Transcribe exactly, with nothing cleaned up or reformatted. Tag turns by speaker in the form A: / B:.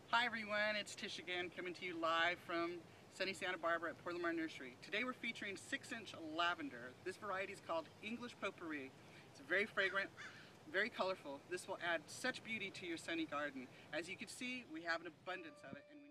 A: Hi everyone, it's Tish again, coming to you live from sunny Santa Barbara at Portland Mar Nursery. Today we're featuring six inch lavender. This variety is called English Potpourri. It's very fragrant, very colorful. This will add such beauty to your sunny garden. As you can see, we have an abundance of it. And we